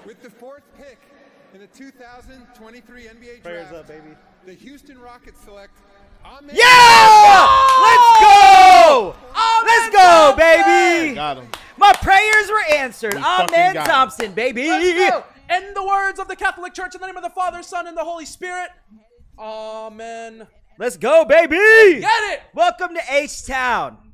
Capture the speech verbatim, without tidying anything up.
With the fourth pick in the two thousand twenty-three N B A Prayers draft, up, baby. the Houston Rockets select Amen. Yeah! Let's go! Amen Let's go, Thompson! baby! Got him. My prayers were answered. We fucking Amen, got him. Thompson, baby. Let's go. In the words of the Catholic Church, in the name of the Father, Son, and the Holy Spirit. Amen. Let's go, baby. Get it! Welcome to H-Town.